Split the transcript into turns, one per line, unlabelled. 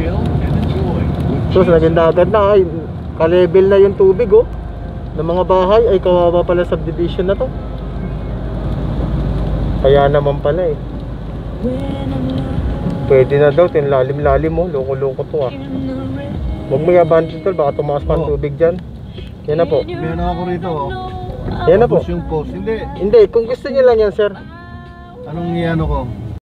Sus, naging dagat na ay. Ka-level na yung tubig oh. Ng mga bahay ay kawawa pala subdivision na to. Kaya naman pala eh. Pwede na daw, tinlalim-lalim mo, loko-loko to ah. Huwag mo i-abandon tol, baka tumaas pa ang tubig dyan. Yan na po.
Meron ako rito oh.
Yan na po.
Yung post. Hindi.
Hindi, kung gusto niyo lang yan sir.
Anong iano ko?